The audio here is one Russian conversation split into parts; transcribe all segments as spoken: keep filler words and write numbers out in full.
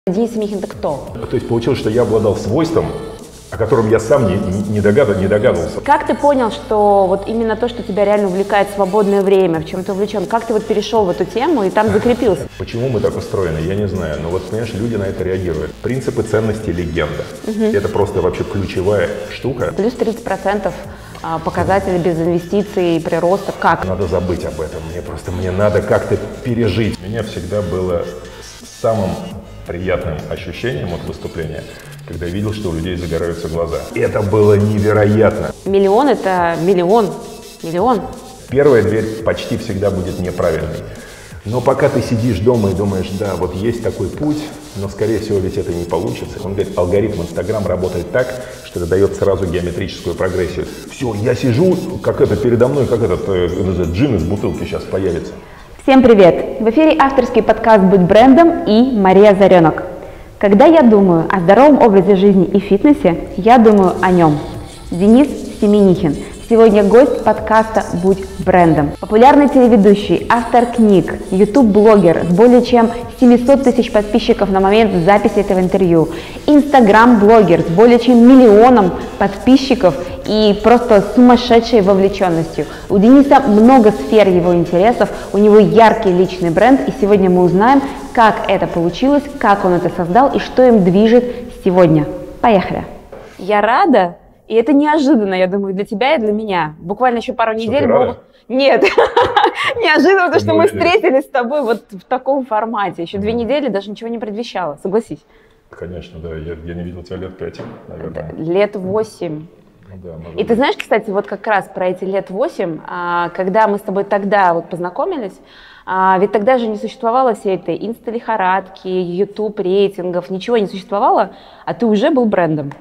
Денис Семенихин — это кто? То есть получилось, что я обладал свойством, о котором я сам не, не, догад, не догадывался. Как ты понял, что вот именно то, что тебя реально увлекает свободное время, в чем ты увлечен, как ты вот перешел в эту тему и там закрепился? Почему мы так устроены, я не знаю, но вот, понимаешь, люди на это реагируют. Принципы ценности — легенда. Угу. Это просто вообще ключевая штука. Плюс тридцать процентов показатели без инвестиций и прироста. Как? Надо забыть об этом. Мне просто, мне надо как-то пережить. У меня всегда было самым приятным ощущением от выступления, когда я видел, что у людей загораются глаза. Это было невероятно. Миллион — это миллион. Миллион. Первая дверь почти всегда будет неправильной. Но пока ты сидишь дома и думаешь, да, вот есть такой путь, но, скорее всего, ведь это не получится. Он говорит, алгоритм Инстаграм работает так, что это дает сразу геометрическую прогрессию. Все, я сижу, как это передо мной, как этот, этот джин из бутылки сейчас появится. Всем привет! В эфире авторский подкаст «Будь брендом» и Мария Заренок. Когда я думаю о здоровом образе жизни и фитнесе, я думаю о нем. Денис Семенихин. Сегодня гость подкаста «Будь брендом». Популярный телеведущий, автор книг, ютуб-блогер с более чем семьсот тысяч подписчиков на момент записи этого интервью, инстаграм-блогер с более чем миллионом подписчиков и просто сумасшедшей вовлеченностью. У Дениса много сфер его интересов, у него яркий личный бренд, и сегодня мы узнаем, как это получилось, как он это создал и что им движет сегодня. Поехали! Я рада. И это неожиданно, я думаю, для тебя и для меня. Буквально еще пару недель могут... Нет, неожиданно, потому что мы встретились с тобой вот в таком формате. Еще две недели даже ничего не предвещало, согласись. Конечно, да, я, я не видел тебя лет пять, наверное. Лет восемь. Ну, да, и ты знаешь, кстати, вот как раз про эти лет восемь, когда мы с тобой тогда вот познакомились, ведь тогда же не существовало всей этой инста-лихорадки, ютуб-рейтингов, ничего не существовало, а ты уже был брендом.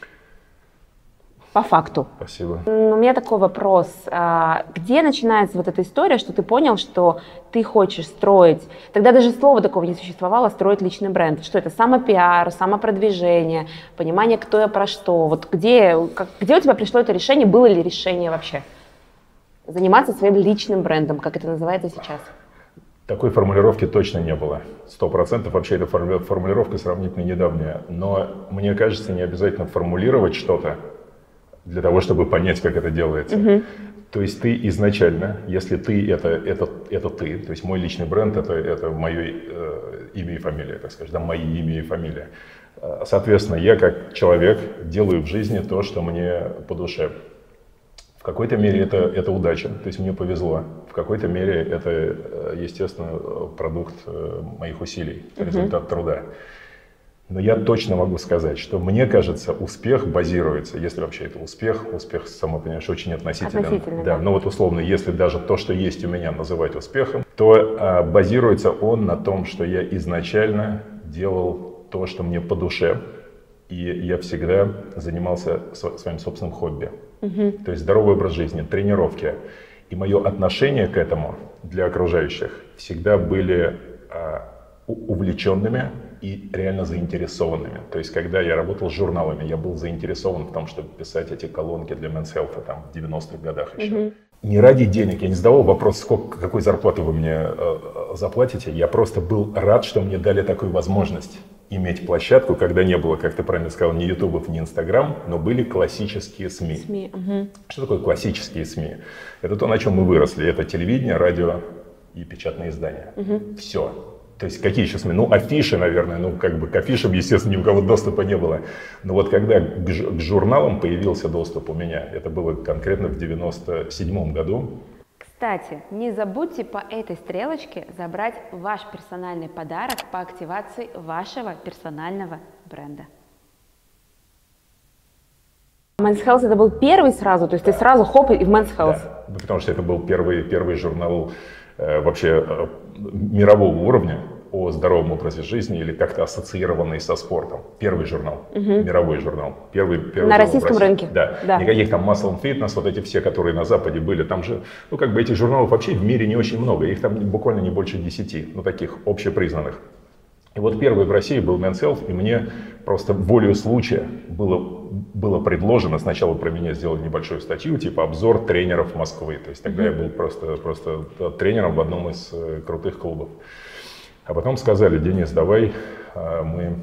По факту. Спасибо. У меня такой вопрос. Где начинается вот эта история, что ты понял, что ты хочешь строить, тогда даже слова такого не существовало, строить личный бренд. Что это? Самопиар, самопродвижение, понимание, кто я про что. Вот где, как, где у тебя пришло это решение, было ли решение вообще? Заниматься своим личным брендом, как это называется сейчас. Такой формулировки точно не было. Сто процентов вообще эта формулировка сравнительно недавняя. Но мне кажется, не обязательно формулировать что-то для того, чтобы понять, как это делается. Uh-huh. То есть ты изначально, если ты это, это, это ты, то есть мой личный бренд это, это мое э, имя и фамилия, так сказать, да, мои имя и фамилия. Соответственно, я как человек делаю в жизни то, что мне по душе. В какой-то мере это, это удача, то есть мне повезло. В какой-то мере это, естественно, продукт моих усилий, uh-huh. результат труда. Но я точно могу сказать, что мне кажется, успех базируется, если вообще это успех, успех, сама понимаешь, очень относителен. Относительно, да. да. Но вот условно, если даже то, что есть у меня, называть успехом, то а, базируется он на том, что я изначально делал то, что мне по душе, и я всегда занимался своим собственным хобби. Угу. То есть здоровый образ жизни, тренировки. И мое отношение к этому для окружающих всегда были а, увлеченными и реально заинтересованными. То есть, когда я работал с журналами, я был заинтересован в том, чтобы писать эти колонки для Men's Health там, в девяностых годах еще. Mm-hmm. Не ради денег, я не задавал вопрос, сколько, какой зарплаты вы мне э, заплатите. Я просто был рад, что мне дали такую возможность иметь площадку, когда не было, как ты правильно сказал, ни ютубов, ни инстаграм, но были классические СМИ. СМИ. Угу. Что такое классические СМИ? Это то, на чем мы выросли. Это телевидение, радио и печатные издания. Угу. Все. То есть какие еще СМИ? Ну, афиши, наверное, ну, как бы к афишам, естественно, ни у кого доступа не было. Но вот когда к, к журналам появился доступ у меня, это было конкретно в девяносто седьмом году. Кстати, не забудьте по этой стрелочке забрать ваш персональный подарок по активации вашего персонального бренда. Men's Health это был первый сразу, то есть да. Ты сразу хоп и в Men's Health. Да, потому что это был первый, первый журнал э, вообще э, мирового уровня о здоровом образе жизни или как-то ассоциированный со спортом. Первый журнал, угу. мировой журнал. Первый, первый на российском рынке. Да. да. Никаких там Muscle and Fitness, вот эти все, которые на Западе были, там же, ну как бы этих журналов вообще в мире не очень много, их там буквально не больше десяти, ну таких общепризнанных. И вот первый в России был Men's Health, и мне просто волею случая было, было предложено сначала про меня сделать небольшую статью, типа обзор тренеров Москвы. То есть тогда mm-hmm. я был просто, просто тренером в одном из крутых клубов. А потом сказали: Денис, давай мы,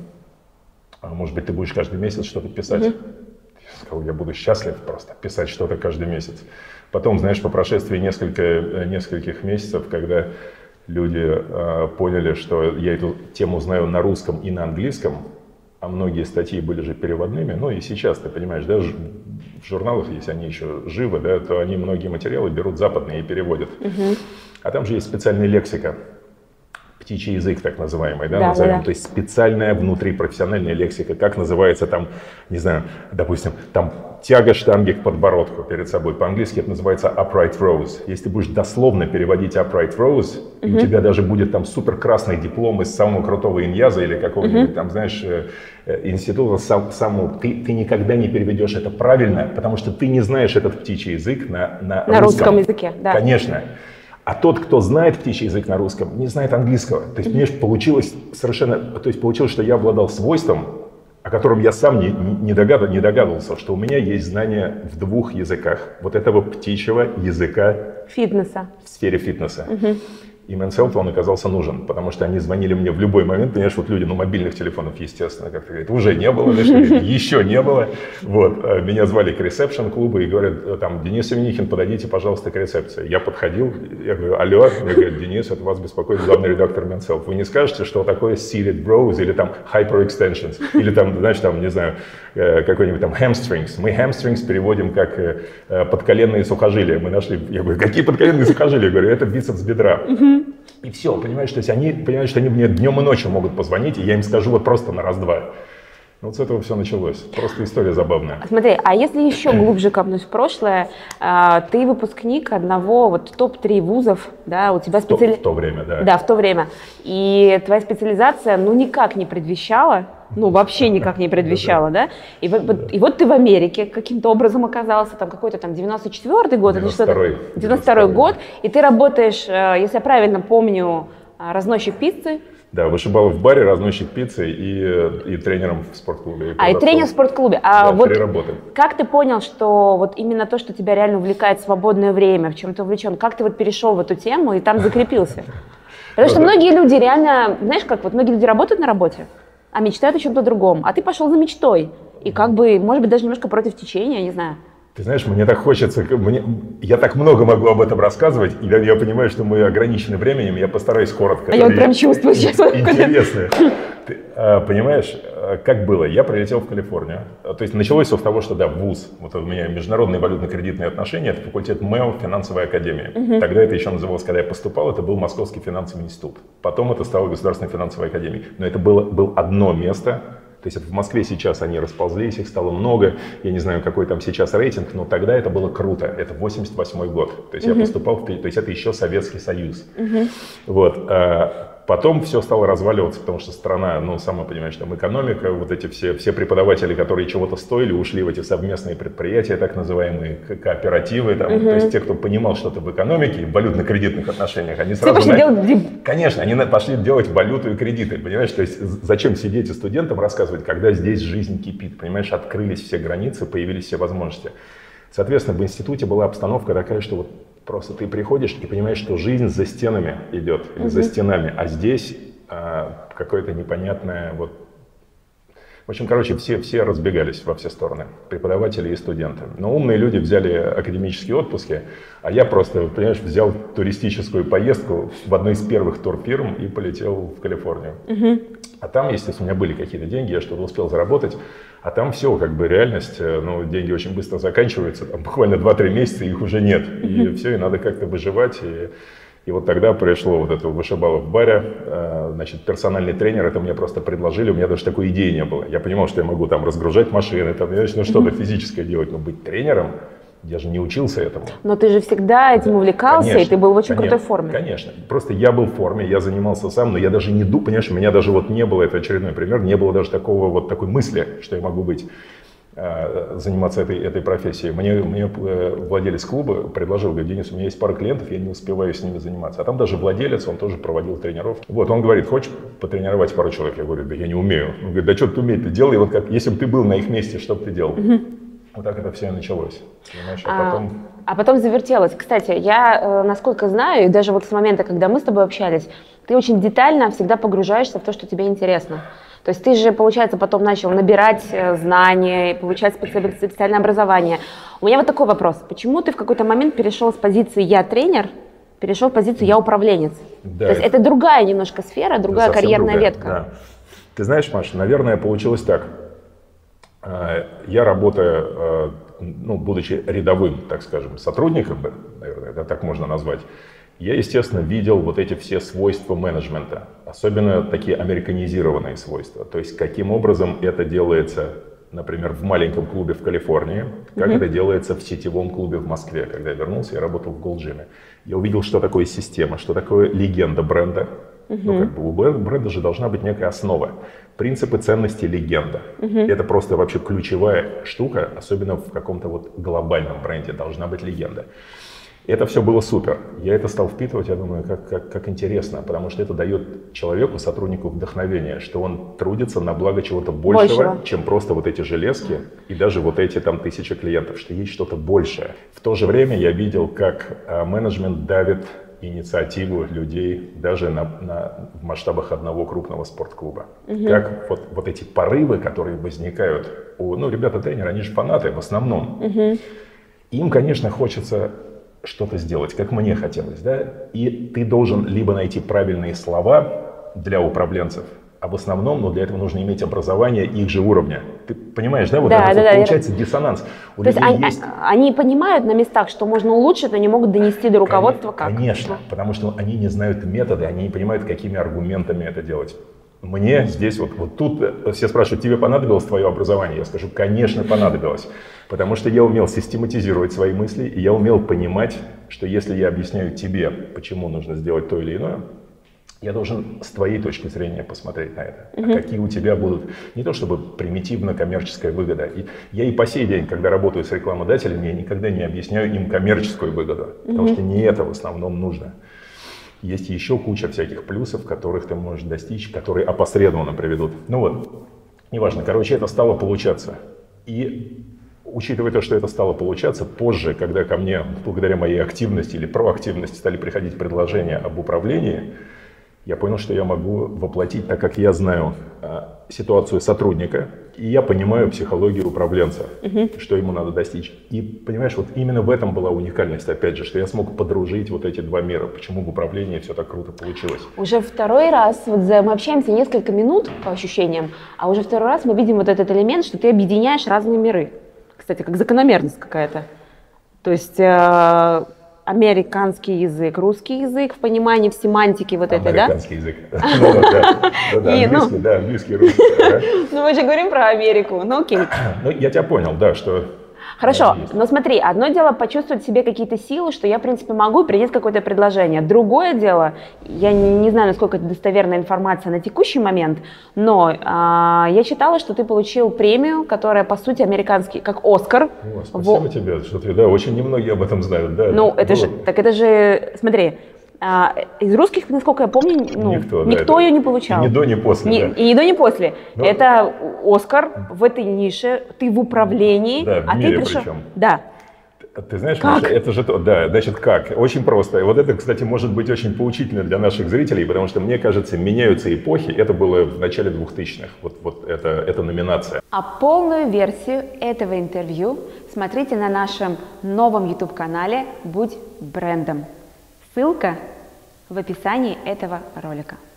может быть, ты будешь каждый месяц что-то писать. Mm-hmm. Я сказал, я буду счастлив просто писать что-то каждый месяц. Потом, знаешь, по прошествии несколько, нескольких месяцев, когда люди э, поняли, что я эту тему знаю на русском и на английском, а многие статьи были же переводными, ну и сейчас, ты понимаешь, да, в журналах, если они еще живы, да, то они многие материалы берут западные и переводят. Угу. А там же есть специальная лексика, птичий язык так называемый, да, да, назовем, да. То есть специальная внутрипрофессиональная лексика, как называется там, не знаю, допустим, там тяга штанги к подбородку перед собой, по-английски это называется upright rows. Если ты будешь дословно переводить upright rows, uh-huh. и у тебя даже будет там супер красный диплом из самого крутого иньяза или какого-нибудь uh-huh. там, знаешь, института сам, самого, ты, ты никогда не переведешь это правильно, потому что ты не знаешь этот птичий язык на, на, на русском. русском языке, да. Конечно. А тот, кто знает птичий язык на русском, не знает английского. То есть, mm-hmm. понимаешь, получилось совершенно, то есть получилось, что я обладал свойством, о котором я сам не, не, догад, не догадывался, что у меня есть знания в двух языках вот этого птичьего языка фитнеса. В сфере фитнеса. Mm-hmm. И Men's он оказался нужен, потому что они звонили мне в любой момент, понимаешь, вот люди, ну, мобильных телефонов, естественно, как-то говорят, уже не было, еще не было. Вот, меня звали к ресепшн-клубу и говорят, там, Денис Семенихин, подойдите, пожалуйста, к рецепции. Я подходил, я говорю, алло, мне говорят, Денис, это вас беспокоит главный редактор Men's Health. Вы не скажете, что такое seated brows или там hyperextensions, или там, знаешь, там, не знаю, какой-нибудь там hamstrings. Мы hamstrings переводим как подколенные сухожилия. Мы нашли, я говорю, какие подколенные сухожилия? Я говорю, это бицепс бедра. И все, понимаешь, то есть они понимают, что они мне днем и ночью могут позвонить, и я им скажу вот просто на раз-два. Вот с этого все началось. Просто история забавная. Смотри, а если еще глубже копнуть в прошлое, ты выпускник одного вот топ три вузов, да, у тебя специализация... В то время, да. Да, в то время. И твоя специализация, ну, никак не предвещала, ну, вообще никак не предвещала, да? И вот, и вот ты в Америке каким-то образом оказался, там какой-то там девяносто четвёртый год, девяносто второй девяносто второй год, и ты работаешь, если я правильно помню, разносчик пиццы. Да, вышибал в баре, разносчик пиццы и, и тренером в спортклубе. И а, и тренер в спортклубе. А да, вот три работы. Как ты понял, что вот именно то, что тебя реально увлекает свободное время, в чем ты увлечен, как ты вот перешел в эту тему и там закрепился? Потому что многие люди реально, знаешь, как вот многие люди работают на работе, а мечтают о чем-то другом, а ты пошел за мечтой. И как бы, может быть, даже немножко против течения, не знаю. Ты знаешь, мне так хочется, мне, я так много могу об этом рассказывать, и я, я понимаю, что мы ограничены временем, я постараюсь коротко. А я вот прям чувствую сейчас. Интересно. Ты, а, понимаешь, как было? Я прилетел в Калифорнию. То есть началось все с того, что да, вуз, вот у меня международные валютно-кредитные отношения, это факультет МЭО, финансовая академия. Угу. Тогда это еще называлось, когда я поступал, это был Московский финансовый институт. Потом это стало Государственной финансовой академией. Но это было, было одно место. То есть в Москве сейчас они расползлись, их стало много. Я не знаю, какой там сейчас рейтинг, но тогда это было круто. Это восемьдесят восьмой год. То есть uh-huh. я поступал, в, то есть это еще Советский Союз. Uh-huh. Вот. Потом все стало разваливаться, потому что страна, ну, сама понимаешь, там экономика, вот эти все, все преподаватели, которые чего-то стоили, ушли в эти совместные предприятия, так называемые кооперативы, там, uh-huh. то есть те, кто понимал что-то в экономике, в валютно-кредитных отношениях, они сразу... Пошли на... делать... Конечно, они пошли делать валюту и кредиты, понимаешь, то есть зачем сидеть и студентам рассказывать, когда здесь жизнь кипит, понимаешь, открылись все границы, появились все возможности. Соответственно, в институте была обстановка такая, что вот просто ты приходишь и понимаешь, что жизнь за стенами идет, или uh-huh. за стенами, а здесь а, какое-то непонятное вот... В общем, короче, все, все разбегались во все стороны, преподаватели и студенты. Но умные люди взяли академические отпуски, а я просто, понимаешь, взял туристическую поездку в одной из первых турфирм и полетел в Калифорнию. Uh-huh. А там, естественно, у меня были какие-то деньги, я что-то успел заработать. А там все, как бы реальность, ну, деньги очень быстро заканчиваются, там буквально два-три месяца их уже нет. И mm-hmm. все, и надо как-то выживать. И, и вот тогда пришло вот это вышибало в баре, значит, персональный тренер, это мне просто предложили, у меня даже такой идеи не было. Я понимал, что я могу там разгружать машины, там, ну, что-то mm-hmm. физическое делать, но быть тренером, я же не учился этому. Но ты же всегда этим увлекался, конечно, и ты был в очень конечно, крутой форме. Конечно. Просто я был в форме, я занимался сам, но я даже не думал, понимаешь, у меня даже вот не было, это очередной пример, не было даже такого вот такой мысли, что я могу быть, э, заниматься этой, этой профессией. Мне, мне э, владелец клуба предложил, говорит, Денис, у меня есть пара клиентов, я не успеваю с ними заниматься. А там даже владелец, он тоже проводил тренировки. Вот, он говорит, хочешь потренировать пару человек? Я говорю, да я не умею. Он говорит, да что ты умеешь, ты делай, вот как, если бы ты был на их месте, что бы ты делал? Вот так это все и началось. Понимаешь? А, потом... а потом завертелось. Кстати, я, насколько знаю, и даже вот с момента, когда мы с тобой общались, ты очень детально всегда погружаешься в то, что тебе интересно. То есть ты же, получается, потом начал набирать знания, получать специальное образование. У меня вот такой вопрос. Почему ты в какой-то момент перешел с позиции «я тренер», перешел в позицию «я управленец»? Да, То есть это другая немножко сфера, другая карьерная другая, ветка. Да. Ты знаешь, Маша, наверное, получилось так. Я работаю, ну, будучи рядовым, так скажем, сотрудником, наверное, это так можно назвать, я, естественно, видел вот эти все свойства менеджмента, особенно такие американизированные свойства. То есть, каким образом это делается, например, в маленьком клубе в Калифорнии, как mm-hmm. это делается в сетевом клубе в Москве. Когда я вернулся, я работал в Gold Gym. Я увидел, что такое система, что такое легенда бренда. Uh-huh. Ну, как бы у бренда же должна быть некая основа. Принципы, ценности, легенда. Uh-huh. Это просто вообще ключевая штука, особенно в каком-то вот глобальном бренде должна быть легенда. Это все было супер. Я это стал впитывать, я думаю, как, как, как интересно, потому что это дает человеку, сотруднику вдохновение, что он трудится на благо чего-то большего, большего, чем просто вот эти железки и даже вот эти там тысячи клиентов, что есть что-то большее. В то же время я видел, как а, менеджмент давит инициативу людей даже на, на, в масштабах одного крупного спортклуба. Угу. Как вот, вот эти порывы, которые возникают у, ну, ребята-тренеры, они же фанаты в основном. Угу. Им, конечно, хочется что-то сделать, как мне хотелось, да, и ты должен либо найти правильные слова для управленцев, а в основном, ну, для этого нужно иметь образование их же уровня. Ты понимаешь, да? Вот да, это да, вот да, получается да. диссонанс. У То есть они, есть... они понимают на местах, что можно улучшить, но не могут донести до руководства как. Конечно, потому что они не знают методы, они не понимают, какими аргументами это делать. Мне здесь вот, вот тут все спрашивают, тебе понадобилось твое образование? Я скажу, конечно, понадобилось. Потому что я умел систематизировать свои мысли, и я умел понимать, что если я объясняю тебе, почему нужно сделать то или иное, я должен с твоей точки зрения посмотреть на это. Uh-huh. А какие у тебя будут, не то чтобы примитивно-коммерческая выгода. И я и по сей день, когда работаю с рекламодателями, я никогда не объясняю им коммерческую выгоду. Uh-huh. Потому что не это в основном нужно. Есть еще куча всяких плюсов, которых ты можешь достичь, которые опосредованно приведут. Ну вот, неважно. Короче, это стало получаться. И учитывая то, что это стало получаться, позже, когда ко мне, благодаря моей активности или проактивности, стали приходить предложения об управлении, я понял, что я могу воплотить, так как я знаю э, ситуацию сотрудника, и я понимаю психологию управленца, uh-huh. что ему надо достичь. И понимаешь, вот именно в этом была уникальность, опять же, что я смог подружить вот эти два мира, почему в управлении все так круто получилось. Уже второй раз, вот за, мы общаемся несколько минут по ощущениям, а уже второй раз мы видим вот этот элемент, что ты объединяешь разные миры. Кстати, как закономерность какая-то. То есть... Э- Американский язык, русский язык в понимании, в семантике вот этой, да? Американский язык. Английский, да, английский, русский. Ну мы же говорим про Америку, ну окей. Ну я тебя понял, да, что... Хорошо, но смотри, одно дело почувствовать в себе какие-то силы, что я, в принципе, могу принять какое-то предложение. Другое дело, я не, не знаю, насколько это достоверная информация на текущий момент, но а, я читала, что ты получил премию, которая, по сути, американский, как Оскар. О, спасибо в... тебе, что ты, да, очень немногие об этом знают, да. Ну, это же, так это же, смотри, а, из русских, насколько я помню, ну, никто, никто да, ее не получал. И ни до, ни после. Ни, да. И ни до, ни после. Но... Это Оскар в этой нише, ты в управлении. Да, в а мире ты пришел... причем. Да. Ты знаешь, как? Маша, это же то, да, значит, как? Очень просто. И вот это, кстати, может быть очень поучительно для наших зрителей, потому что, мне кажется, меняются эпохи. Это было в начале двухтысячных, вот, вот это, эта номинация. А полную версию этого интервью смотрите на нашем новом YouTube-канале «Будь брендом». Ссылка в описании этого ролика.